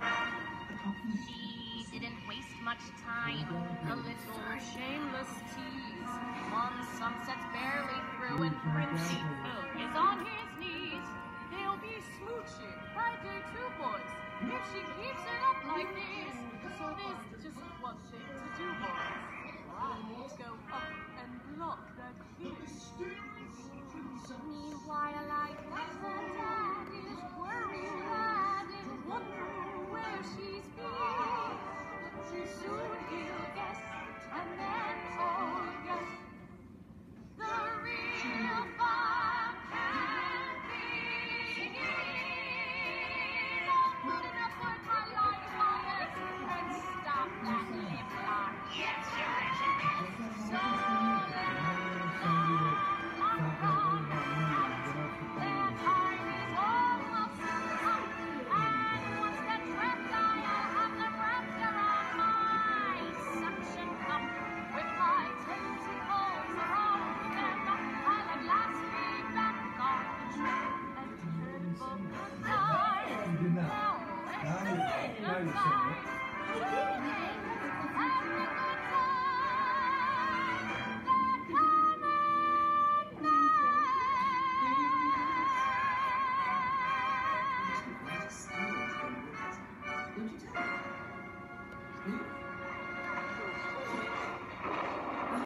She didn't waste much time. A little shameless tease. One sunset's barely through and Prince is on his knees. They'll be smooching by day two, boys, if she keeps it up like this. So there's just one thing to do, boys. Go up and block that kiss. Meanwhile, I bet her dad is worried.